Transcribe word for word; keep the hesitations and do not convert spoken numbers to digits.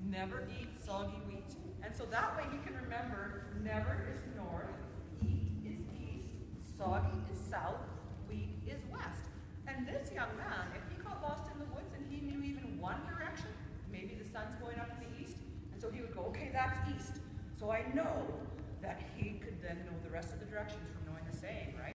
Never eat soggy wheat. And so that way he can remember never is north, eat is east, soggy is south, wheat is west. And this young man, if he got lost in the woods and he knew even one direction, maybe the sun's going up in the east, and so he would go, okay, that's east. So I know that he could then know the rest of the directions from knowing the saying, right?